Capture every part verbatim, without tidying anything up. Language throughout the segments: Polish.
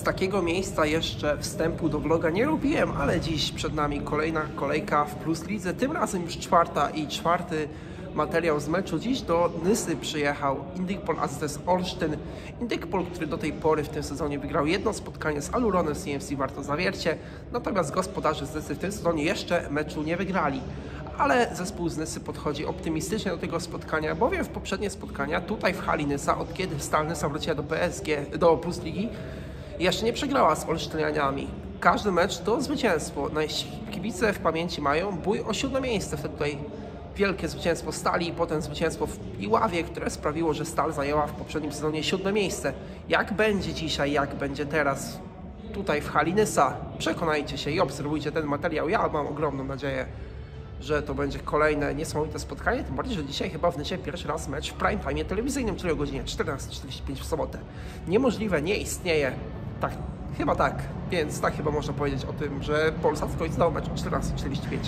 takiego miejsca jeszcze wstępu do vloga nie robiłem, ale dziś przed nami kolejna kolejka w Plus Lidze, tym razem już czwarta i czwarty materiał z meczu. Dziś do Nysy przyjechał Indykpol A Z S Olsztyn. Indykpol, który do tej pory w tym sezonie wygrał jedno spotkanie z Aluronem C F C Warto Zawiercie, natomiast gospodarze z Nysy w tym sezonie jeszcze meczu nie wygrali. Ale zespół z Nysy podchodzi optymistycznie do tego spotkania, bowiem w poprzednie spotkania tutaj w hali Nysa, od kiedy Stal Nysa wróciła do P S G, do Plus Ligi, jeszcze nie przegrała z Olsztynianiami. Każdy mecz to zwycięstwo. Kibice w pamięci mają bój o siódme miejsce. Wtedy tutaj wielkie zwycięstwo Stali i potem zwycięstwo w Iławie, które sprawiło, że Stal zajęła w poprzednim sezonie siódme miejsce. Jak będzie dzisiaj, jak będzie teraz tutaj w hali Nysa? Przekonajcie się i obserwujcie ten materiał. Ja mam ogromną nadzieję, że to będzie kolejne niesamowite spotkanie, tym bardziej, że dzisiaj chyba w Nysie pierwszy raz mecz w prime time telewizyjnym, czyli o godzinie czternasta czterdzieści pięć w sobotę. Niemożliwe, nie istnieje. Tak, chyba tak, więc tak chyba można powiedzieć o tym, że Polsat w końcu dał mecz o czternasta czterdzieści pięć.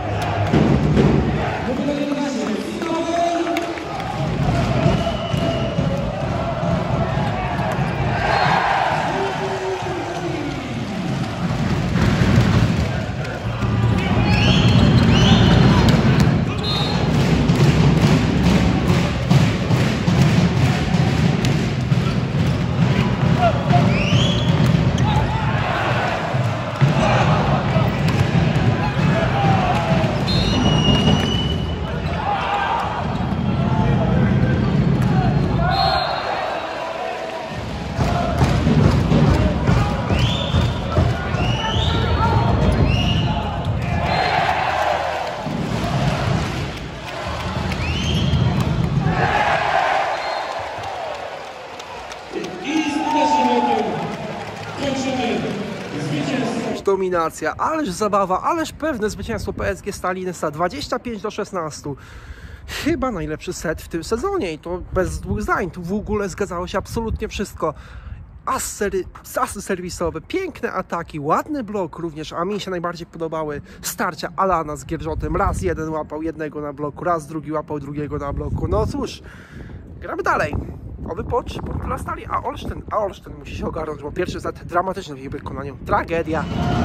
Dominacja, ależ zabawa, ależ pewne zwycięstwo P S G Stali Nysa dwadzieścia pięć do szesnastu. Chyba najlepszy set w tym sezonie i to bez dwóch zdań. Tu w ogóle zgadzało się absolutnie wszystko. Asy, asy serwisowe, piękne ataki, ładny blok również, a mi się najbardziej podobały starcia Alana z Gierżotem. Raz jeden łapał jednego na bloku, raz drugi łapał drugiego na bloku. No cóż, gramy dalej. Oby pocz, dla Stali, a Olsztyn, a Olsztyn musi się ogarnąć, bo pierwszy set dramatyczny w jej wykonaniu. Tragedia.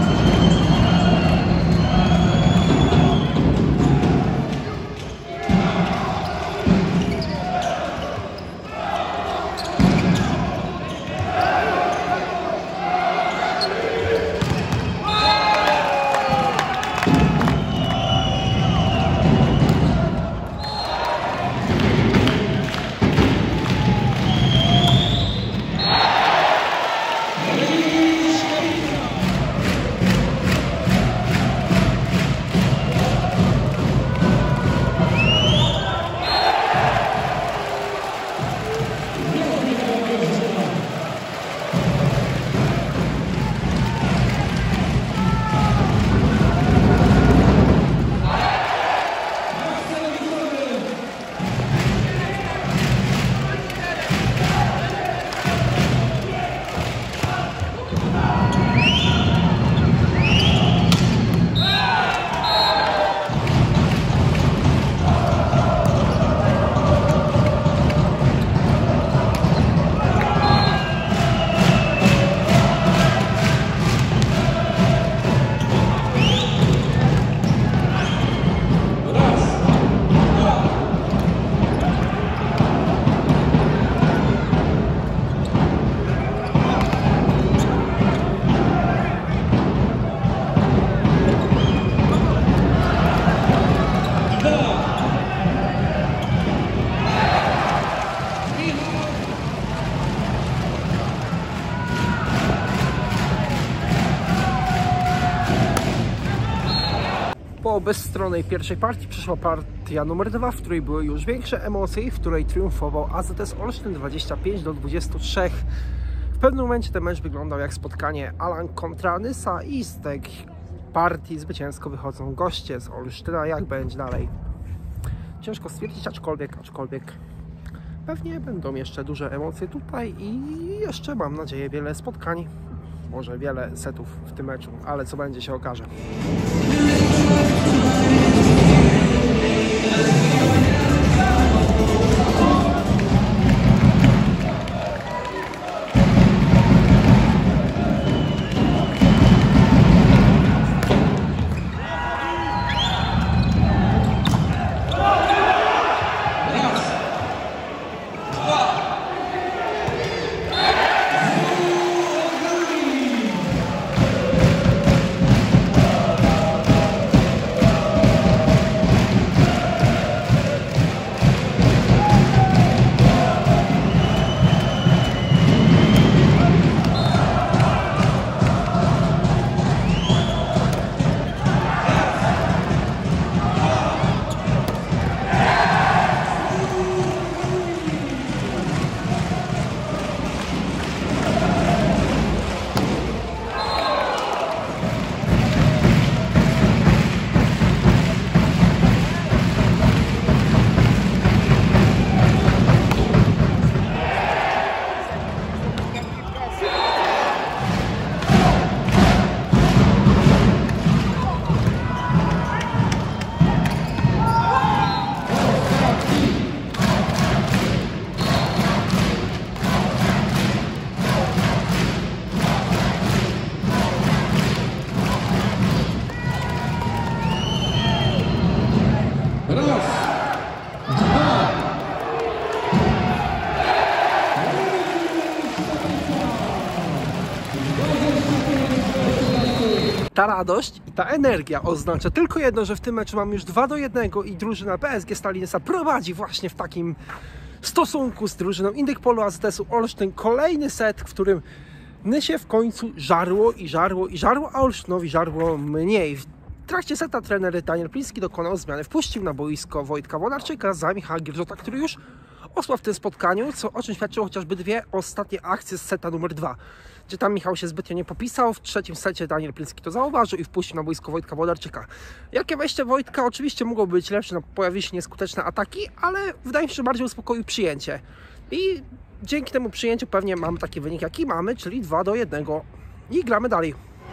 Po bezstronnej pierwszej partii przyszła partia numer dwa, w której były już większe emocje i w której triumfował A Z S Olsztyn dwadzieścia pięć do dwudziestu trzech. W pewnym momencie ten mecz wyglądał jak spotkanie Alan kontra Nysa i z tej partii zwycięsko wychodzą goście z Olsztyna. Jak będzie dalej? Ciężko stwierdzić, aczkolwiek, aczkolwiek pewnie będą jeszcze duże emocje tutaj i jeszcze mam nadzieję wiele spotkań. Może wiele setów w tym meczu, ale co będzie się okaże. ta radość i ta energia oznacza tylko jedno, że w tym meczu mamy już dwa do jednego i drużyna P S G Stali Nysa prowadzi właśnie w takim stosunku z drużyną Indykpolu A Z S-u Olsztyn. Kolejny set, w którym Nysie w końcu żarło i żarło i żarło, a Olsztynowi żarło mniej. W trakcie seta trener Daniel Pliński dokonał zmiany. Wpuścił na boisko Wojtka Włodarczyka za Michała Gierżota, który już osłabł w tym spotkaniu, co, o czym świadczyło chociażby dwie ostatnie akcje z seta numer dwa. Gdzie tam Michał się zbytnio nie popisał, w trzecim secie Daniel Pliński to zauważył i wpuścił na boisko Wojtka Włodarczyka. Jakie wejście Wojtka oczywiście mogło być lepsze, no, pojawiły się nieskuteczne ataki, ale wydaje mi się, że bardziej uspokoił przyjęcie. I dzięki temu przyjęciu pewnie mamy taki wynik, jaki mamy, czyli dwa do jednego. I gramy dalej.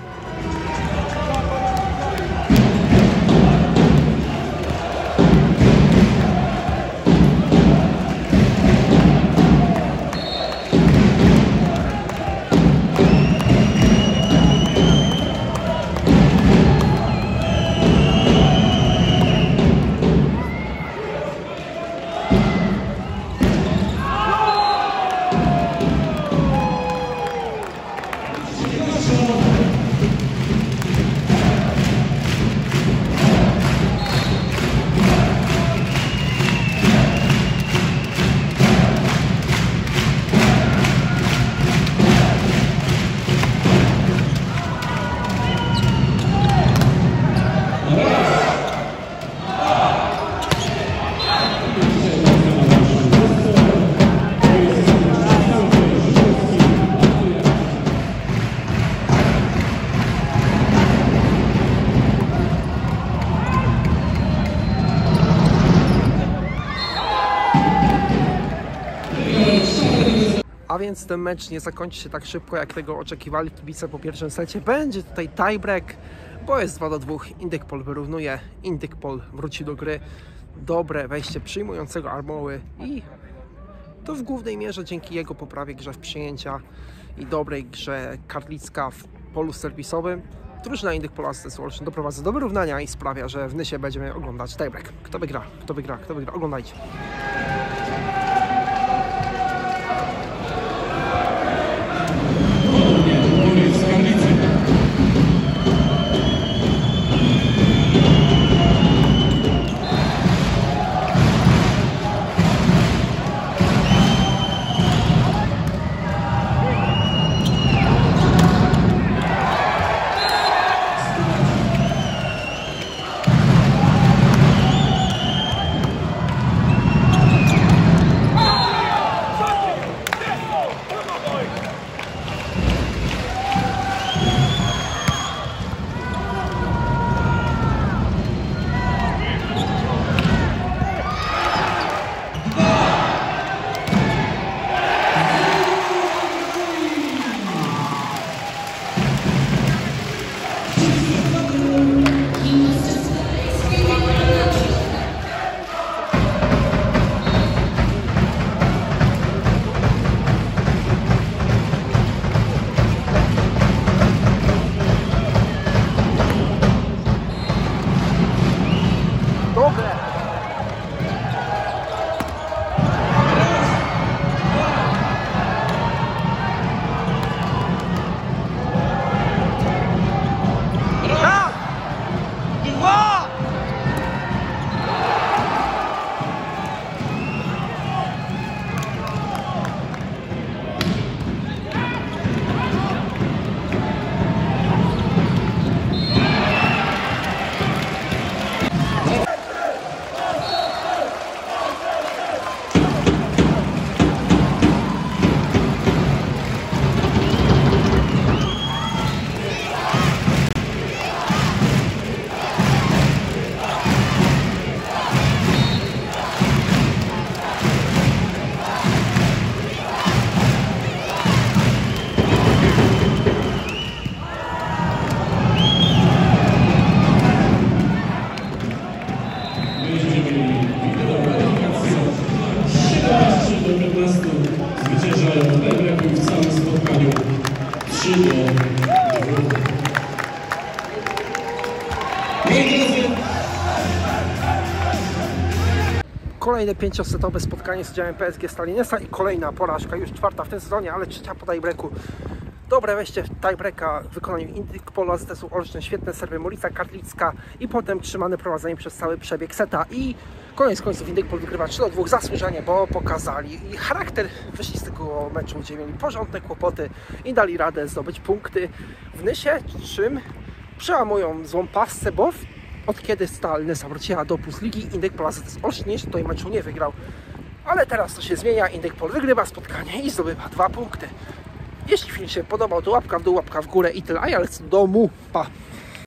A więc ten mecz nie zakończy się tak szybko, jak tego oczekiwali kibice po pierwszym secie. Będzie tutaj tiebreak, bo jest dwa do dwóch. Indykpol wyrównuje, Indykpol wróci do gry. Dobre wejście przyjmującego Armoły i to w głównej mierze dzięki jego poprawie grze w przyjęcia i dobrej grze Karlicka w polu serwisowym. Drużyna Indykpolu A Z S Olsztyn doprowadza do wyrównania i sprawia, że w Nysie będziemy oglądać tiebreak. Kto wygra? Kto wygra? Kto wygra? Oglądajcie. Kolejne pięciosetowe spotkanie z udziałem P S G Stali Nysa i kolejna porażka, już czwarta w tym sezonie, ale trzecia po tiebreaku. Dobre wejście w tiebreaka w wykonaniu Indyk Polo A Z S-u Olsztyn, świetne serwy Morica Karlicka i potem trzymane prowadzenie przez cały przebieg seta i koniec końców Indyk Polo wygrywa trzy do dwóch zasłużenie, bo pokazali i charakter, wyszli z tego meczu, gdzie mieli porządne kłopoty i dali radę zdobyć punkty w Nysie, czym przełamują złą pasce, bo od kiedy Stal Nysa wróciła do Plus Ligi, Indyk Polo A Z S Olsztyn jeszcze tej meczu nie wygrał. Ale teraz to się zmienia, Indyk Polo wygrywa spotkanie i zdobywa dwa punkty. Jeśli film się podobał, to łapka w dół, łapka w górę i tyle, a ja lecę do domu. Pa!